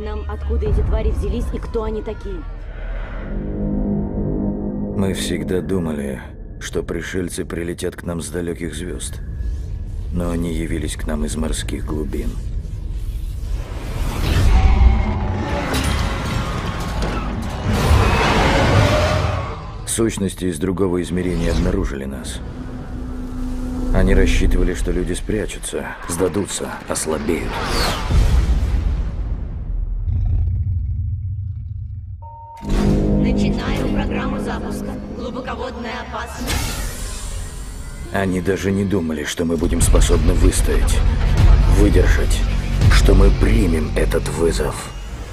нам, откуда эти твари взялись и кто они такие. Мы всегда думали, что пришельцы прилетят к нам с далеких звезд. Но они явились к нам из морских глубин. Сущности из другого измерения обнаружили нас. Они рассчитывали, что люди спрячутся, сдадутся, ослабеют. Начинаю программу запуска. Глубоководная опасность. Они даже не думали, что мы будем способны выстоять, выдержать, что мы примем этот вызов.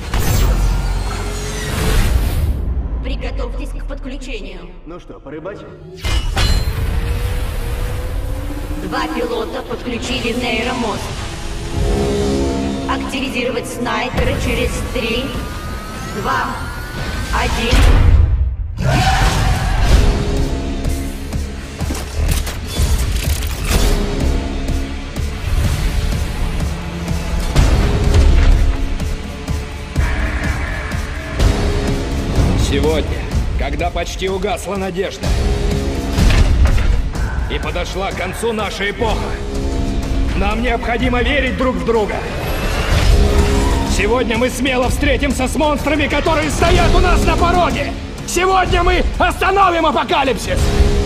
Приготовьтесь к подключению. Ну что, порыбать? 2 пилота подключили нейромозг. Активизировать снайпера через 3, 2, 1. Сегодня, когда почти угасла надежда и подошла к концу наша эпоха, нам необходимо верить друг в друга. Сегодня мы смело встретимся с монстрами, которые стоят у нас на пороге. Сегодня мы остановим апокалипсис.